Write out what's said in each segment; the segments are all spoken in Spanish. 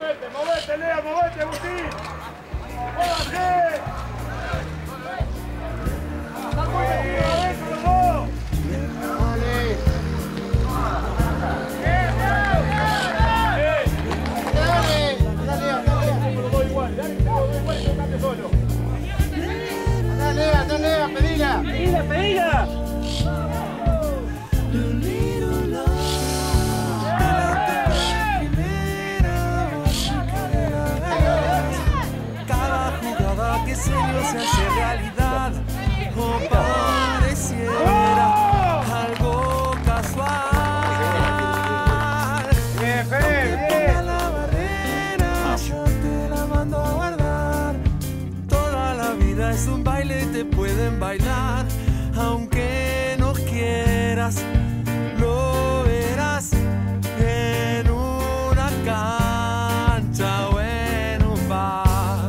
movete, Lea, movete, Agustín. ¡Muévase! ¡Adentro los dos! Dale, pedila. ¡Pedila! Cada jugada que sueño se hace realidad o pareciera algo casual. Bien, bien. La barrera, yo te la mando a guardar. Toda la vida es un baile, te pueden bailar, aunque no quieras, lo verás en una cancha o en un bar.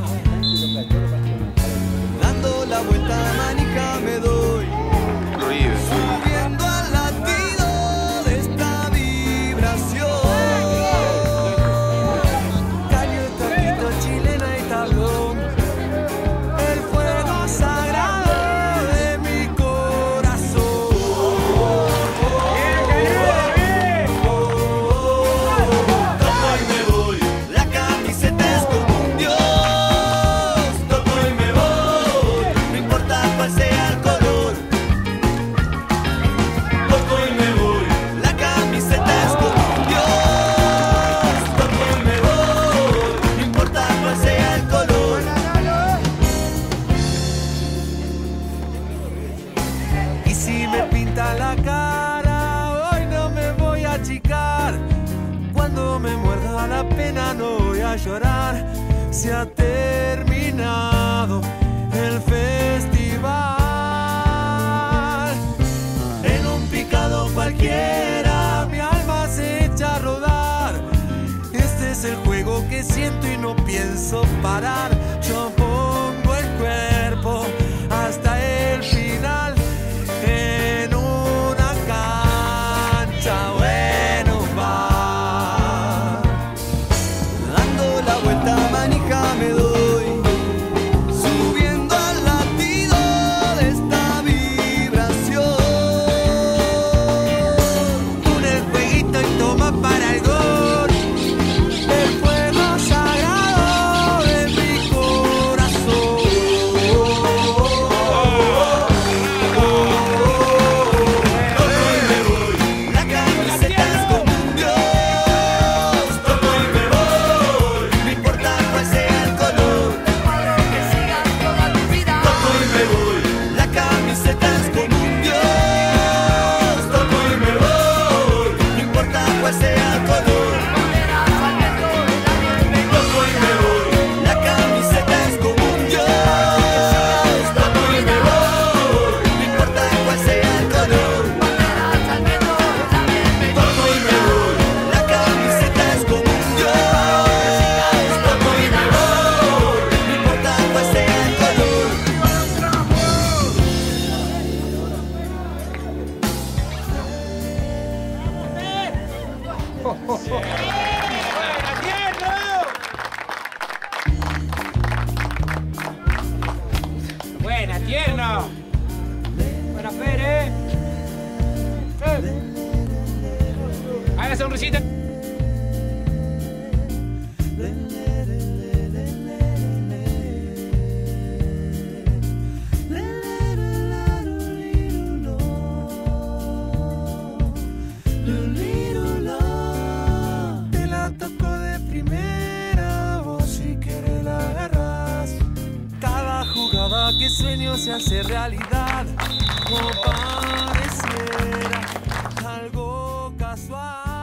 Dando la vuelta a manija me doy, subiendo al latido de esta vibración. Caño, taquito, chilena y tablón, el fuego sagrado de mi corazón. Toco y me voy, la camiseta es como un dios. Toco y me voy, no importa cuál sea el color. Toco y me voy, la camiseta es como un dios. Toco y me voy, no importa cuál sea el color. Y si me pinta la cara, hoy no me voy a achicar. Cuando me muerda la pena no voy a llorar. Se ha terminado el festival. En un picado cualquiera mi alma se echa a rodar. Este es el juego que siento y no pienso parar. Yo pongo el cuerpo hasta el final en una cancha o en un bar. Dando la vuelta a manija me doy, subiendo al latido de esta vibración. Con el jueguito y toma para el gol, el fuego sagrado de mi corazón. Toco y me voy, la camiseta es como un dios. Toco y me voy, no importa cuál sea el color. Que sigas toda tu vida. Toco y me voy, la camiseta es como un dios. Toco y me voy, no importa cuál sea el color. Toco y me voy, la camiseta es como un dios. Toco y me voy, no importa cuál sea el color. Toco y me voy, la camiseta es como un dios. Toco y me voy, no importa cuál sea el color. Buena, tierno. Buena, Fer, Haga sonrisita. Te la toco de primera, vos si querés la agarrás. Cada jugada que sueño se hace realidad o pareciera algo casual.